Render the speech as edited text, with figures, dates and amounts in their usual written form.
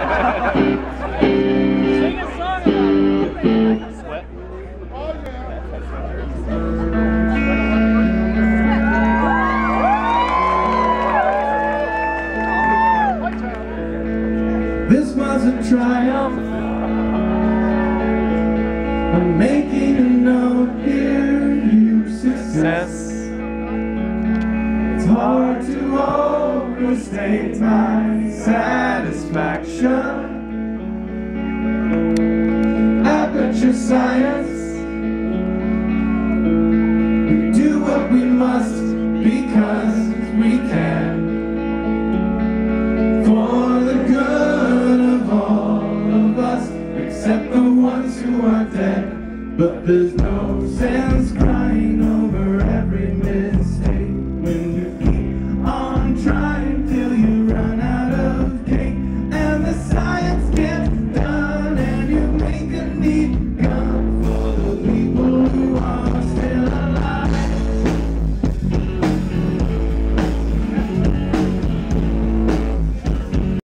Sing a song about it. Sweat. This was a triumph. I'm making a note here, you success. It's hard to overstate my satisfaction. Aperture science. We do what we must because we can. For the good of all of us, except the ones who are dead. But there's